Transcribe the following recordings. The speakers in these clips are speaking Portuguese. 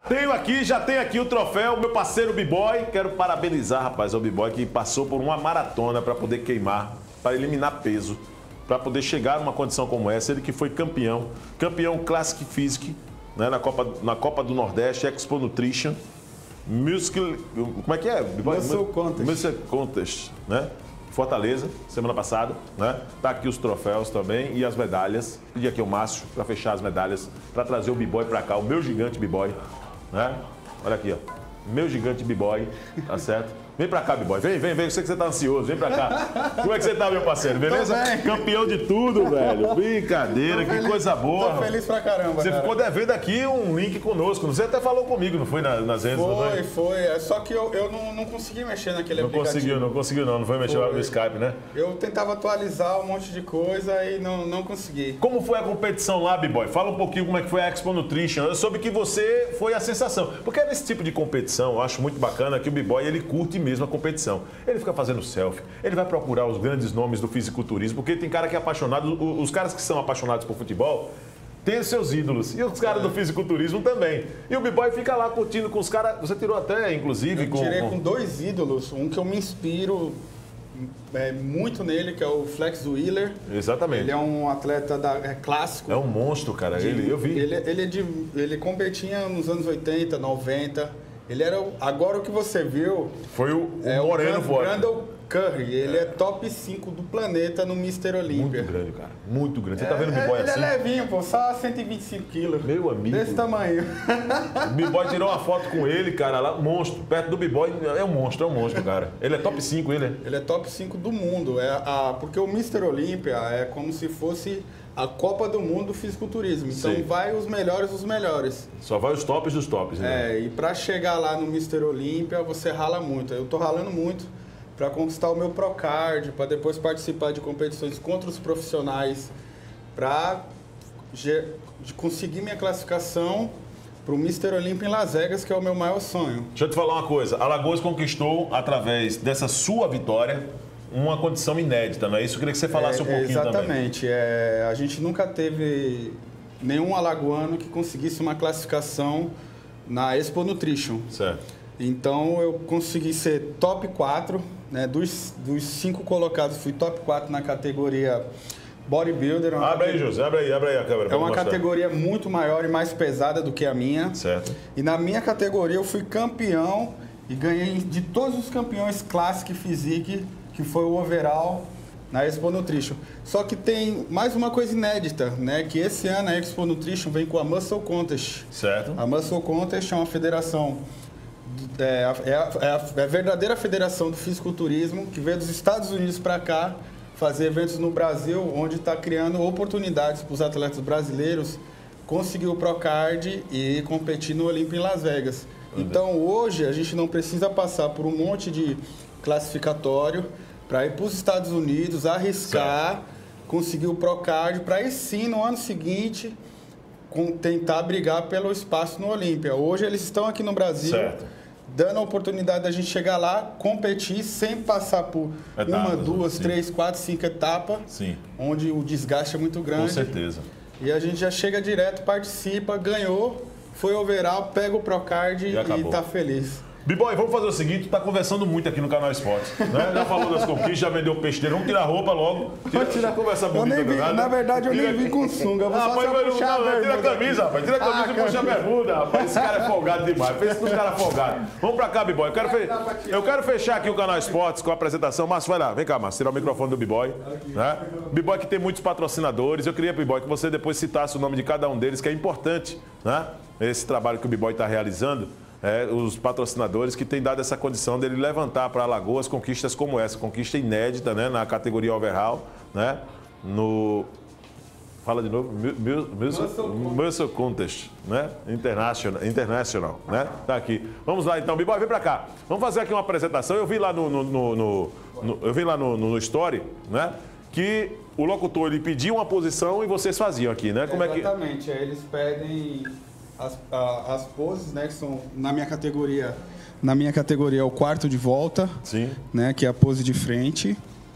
Já tenho aqui o troféu, meu parceiro B-Boy. Quero parabenizar, rapaz, o B-Boy que passou por uma maratona para poder queimar, para eliminar peso, para poder chegar numa condição como essa. Ele que foi campeão Classic Physique, né, na Copa do Nordeste, Expo Nutrition, como é que é? Muscle Contest. Muscle Contest, né? Fortaleza, semana passada, né? Tá aqui os troféus também e as medalhas. Pedi aqui o Márcio para fechar as medalhas, para trazer o B-Boy para cá, o meu gigante B-Boy, né? Olha aqui, ó. Meu gigante B-Boy, tá certo? Vem pra cá, B-Boy. Vem. Eu sei que você tá ansioso. Vem pra cá. Como é que você tá, meu parceiro? Beleza? Campeão de tudo, velho. Brincadeira, que coisa boa. Tô feliz pra caramba, Você ficou devendo aqui um link conosco. Você até falou comigo, não foi nas redes? Foi. Só que eu não consegui mexer naquele aplicativo. Não conseguiu. Não foi mexer no Skype, né? Eu tentava atualizar um monte de coisa e não consegui. Como foi a competição lá, B-Boy? Fala um pouquinho como é que foi a Expo Nutrition. Eu soube que você foi a sensação. Porque nesse tipo de competição, eu acho muito bacana que o B-Boy, ele curte mesmo a competição. Ele fica fazendo selfie, ele vai procurar os grandes nomes do fisiculturismo, porque tem cara que é apaixonado, os caras que são apaixonados por futebol, tem os seus ídolos. E os caras do fisiculturismo também. E o B-Boy fica lá curtindo com os caras. Você tirou até, inclusive, tirei com dois ídolos. Um que eu me inspiro muito nele, que é o Flex Wheeler. Exatamente. Ele é um atleta clássico. É um monstro, cara. Eu vi. Ele competia nos anos 80, 90. Ele era. Agora o que você viu. Foi o Moreno forte. Randall Curry. Ele é top 5 do planeta no Mr. Olympia. Muito grande, cara. Muito grande. Você tá vendo o B-Boy assim? Ele é levinho, pô. Só 125 quilos. Meu amigo. Desse tamanho. O B-Boy tirou uma foto com ele, cara. Lá, monstro. Perto do B-Boy. É um monstro, cara. Ele é top 5, ele, né? Ele é top 5 do mundo. Porque o Mr. Olympia é como se fosse a Copa do Mundo do fisiculturismo. Então vai os melhores dos melhores. Só vai os tops dos tops, né? E pra chegar lá no Mr. Olympia, você rala muito. Eu tô ralando muito para conquistar o meu Procard, para depois participar de competições contra os profissionais, para conseguir minha classificação para o Mr. Olympia em Las Vegas, que é o meu maior sonho. Deixa eu te falar uma coisa. Alagoas conquistou, através dessa sua vitória, uma condição inédita, não é isso? Eu queria que você falasse um pouquinho exatamente. também. A gente nunca teve nenhum alagoano que conseguisse uma classificação na Expo Nutrition. Certo. Então eu consegui ser top 4, né? Dos 5 colocados, fui top 4 na categoria bodybuilder. Abre aí, José, abre aí a câmera. É uma categoria muito maior e mais pesada do que a minha. Certo. E na minha categoria eu fui campeão e ganhei de todos os campeões Classic Physique, que foi o overall na Expo Nutrition. Só que tem mais uma coisa inédita, né? Que esse ano a Expo Nutrition vem com a Muscle Contest. Certo. A Muscle Contest é uma federação, é a verdadeira federação do fisiculturismo que veio dos Estados Unidos para cá fazer eventos no Brasil, onde está criando oportunidades para os atletas brasileiros conseguir o Procard e competir no Olympia em Las Vegas. Então hoje a gente não precisa passar por um monte de classificatório para ir para os Estados Unidos, arriscar, conseguir o Procard, para aí sim, no ano seguinte, tentar brigar pelo espaço no Olímpia. Hoje eles estão aqui no Brasil, dando a oportunidade da gente chegar lá, competir, sem passar por uma, duas, três, quatro, 5 etapas, onde o desgaste é muito grande. Com certeza. E a gente já chega direto, participa, ganhou, foi overall, pega o Procard e está feliz. B-Boy, vamos fazer o seguinte, tu tá conversando muito aqui no Canal Esportes, né? Já falou das conquistas, já vendeu peixeiro, vamos tirar a roupa logo. Tira conversa bonita. Na verdade, eu nem vim com sunga, vou só puxar a bermuda. Tira a camisa, rapaz, tira a camisa e puxa a bermuda, rapaz. Esse cara é folgado demais, pensa nos caras folgados. Vamos pra cá, B-Boy, eu quero fechar aqui o Canal Esportes com a apresentação. Márcio, vai lá, vem cá, Márcio, tirar o microfone do B-Boy. Né? B-Boy que tem muitos patrocinadores, eu queria, B-Boy, que você depois citasse o nome de cada um deles, que é importante, né? Esse trabalho que o B-Boy está realizando. Os patrocinadores que têm dado essa condição dele levantar para Alagoas conquistas como essa, conquista inédita, né, na categoria overall, né, fala de novo, Muscle Contest, né, International, né, tá aqui. Vamos lá então, B-Boy, vem para cá. Vamos fazer aqui uma apresentação. Eu vi lá no Story, né, que o locutor ele pedia uma posição e vocês faziam aqui, né? Como Exatamente, eles pedem as poses, né, que são na minha categoria é o quarto de volta, né, que é a pose de frente,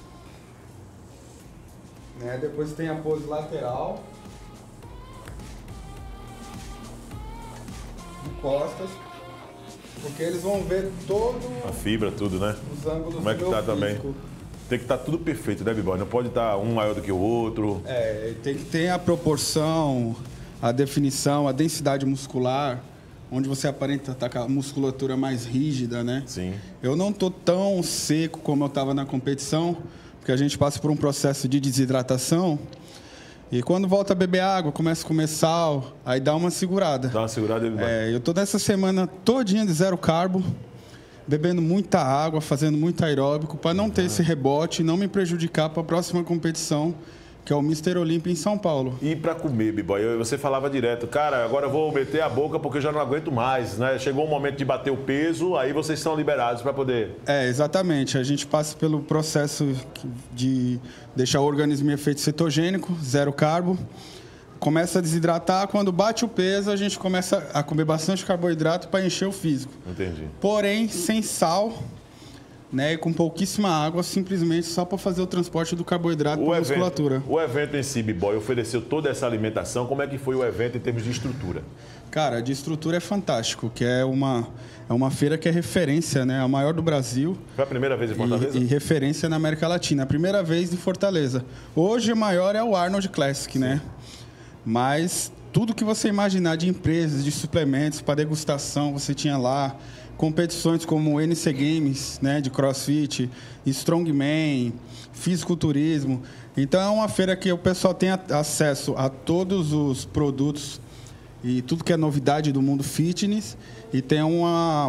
né, depois tem a pose lateral, costas, porque eles vão ver todo a fibra, tudo, né? os ângulos Como é que do tá meu também? físico. Tem que estar tudo perfeito, né, B-Boy? Não pode estar um maior do que o outro. Tem que ter a proporção, a definição, a densidade muscular, onde você aparenta estar com a musculatura mais rígida, né? Sim. Eu não tô tão seco como eu estava na competição, porque a gente passa por um processo de desidratação. E quando volta a beber água, começa a comer sal, aí dá uma segurada. Dá uma segurada, B-Boy. Eu tô nessa semana todinha de zero carbo, bebendo muita água, fazendo muito aeróbico, para não ter esse rebote e não me prejudicar para a próxima competição, que é o Mr. Olympia em São Paulo. E para comer, B-Boy? Você falava direto, cara, agora eu vou meter a boca porque eu já não aguento mais, né? Chegou o momento de bater o peso, aí vocês estão liberados para poder... Exatamente. A gente passa pelo processo de deixar o organismo em efeito cetogênico, zero carbo. Começa a desidratar, quando bate o peso, a gente começa a comer bastante carboidrato para encher o físico. Entendi. Porém, sem sal, né, e com pouquíssima água, simplesmente só para fazer o transporte do carboidrato para a musculatura. O evento em si, B-Boy, ofereceu toda essa alimentação. Como é que foi o evento em termos de estrutura? Cara, de estrutura é fantástico, que é uma feira que é referência, né, a maior do Brasil. Foi a primeira vez em Fortaleza? E referência na América Latina. A primeira vez em Fortaleza. Hoje, o maior é o Arnold Classic, sim, né? Mas tudo que você imaginar de empresas, de suplementos para degustação, você tinha lá. Competições como o NC Games, né, de CrossFit, Strongman, fisiculturismo. Então é uma feira que o pessoal tem acesso a todos os produtos e tudo que é novidade do mundo fitness e tem uma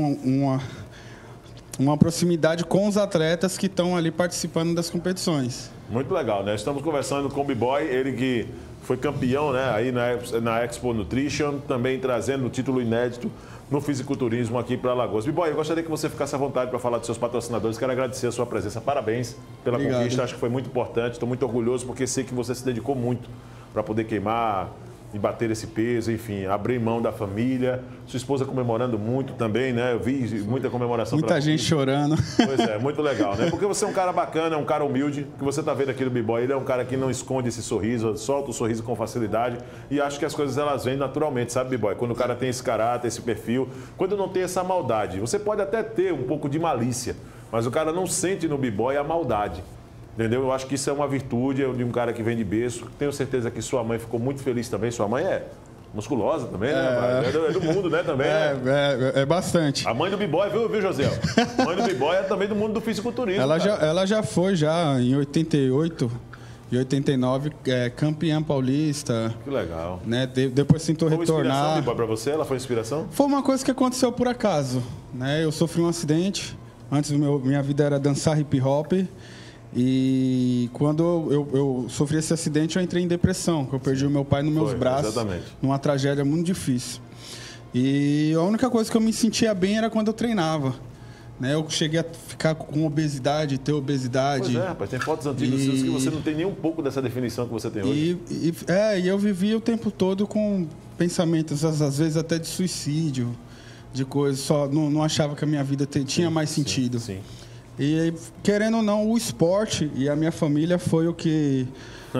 proximidade com os atletas que estão ali participando das competições. Muito legal, né? Estamos conversando com o B-Boy, ele que foi campeão, né, aí na Expo Nutrition, também trazendo o título inédito no fisiculturismo aqui para Alagoas. B-Boy, eu gostaria que você ficasse à vontade para falar dos seus patrocinadores. Quero agradecer a sua presença. Parabéns pela conquista. Acho que foi muito importante. Estou muito orgulhoso porque sei que você se dedicou muito para poder queimar e bater esse peso, enfim, abrir mão da família. Sua esposa comemorando muito também, né? Eu vi muita comemoração. Muita gente chorando. Pois é, muito legal, né? Porque você é um cara bacana, é um cara humilde. O que você está vendo aqui do B-Boy, ele é um cara que não esconde esse sorriso, solta o sorriso com facilidade. E acho que as coisas elas vêm naturalmente, sabe, B-Boy? Quando o cara tem esse caráter, esse perfil, quando não tem essa maldade. Você pode até ter um pouco de malícia, mas o cara não sente no B-Boy a maldade. Entendeu? Eu acho que isso é uma virtude de um cara que vem de berço. Tenho certeza que sua mãe ficou muito feliz também. Sua mãe é musculosa também, né? É do mundo, né? Também, é bastante. A mãe do B-Boy, viu, José? A mãe do B-Boy é também do mundo do fisiculturismo. Ela já foi, em 88 e 89, campeã paulista. Que legal. Né? Depois tentou retornar. Foi inspiração, B-Boy, para você? Ela foi inspiração? Foi uma coisa que aconteceu por acaso. Né? Eu sofri um acidente. Antes, minha vida era dançar hip hop. E quando eu sofri esse acidente, eu entrei em depressão, que eu perdi o meu pai nos meus braços, exatamente, numa tragédia muito difícil. E a única coisa que eu me sentia bem era quando eu treinava. Né? Eu cheguei a ficar com obesidade, ter obesidade. Pois é, rapaz, tem fotos antigas que você não tem nem um pouco dessa definição que você tem hoje. E eu vivia o tempo todo com pensamentos, às vezes até de suicídio, de coisas, só não achava que a minha vida tinha mais sentido. Sim. E, querendo ou não, o esporte e a minha família foi o que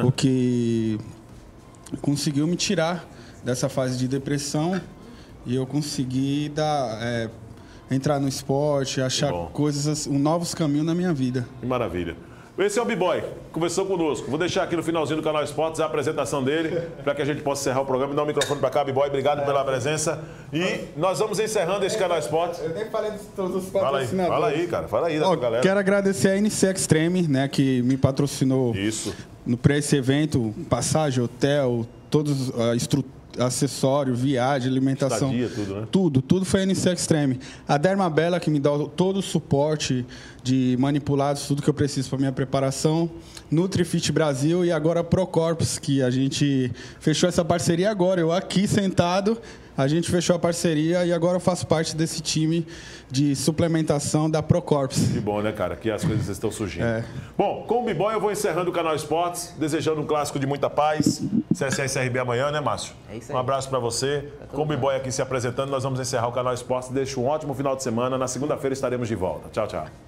conseguiu me tirar dessa fase de depressão. E eu consegui entrar no esporte, achar coisas, novos caminhos na minha vida. Que maravilha. Esse é o B-Boy, conversou conosco. Vou deixar aqui no finalzinho do canal Esportes a apresentação dele, para que a gente possa encerrar o programa. Dá o microfone para cá, B-Boy. Obrigado pela presença. E nós vamos encerrando esse canal Esportes. Eu nem falei dos patrocinadores. Fala aí, cara. Fala aí da galera. Quero agradecer a NC Extreme, né, que me patrocinou para esse evento. Passagem, hotel, todos a estrutura, acessório, viagem, alimentação. Estadia, tudo, né? Tudo foi a NC Extreme. A Dermabella, que me dá todo o suporte de manipulados, tudo que eu preciso para minha preparação. NutriFit Brasil e agora a Procorps, que a gente fechou essa parceria agora. Eu aqui sentado, a gente fechou a parceria e agora eu faço parte desse time de suplementação da Procorps. Que bom, né, cara? Que as coisas estão surgindo. Bom, com o B-Boy eu vou encerrando o canal Esportes, desejando um clássico de muita paz. CSA e CRB amanhã, né, Márcio? É isso aí. Um abraço para você. Com o B-Boy aqui se apresentando, nós vamos encerrar o canal Esportes. Deixo um ótimo final de semana. Na segunda-feira estaremos de volta. Tchau, tchau.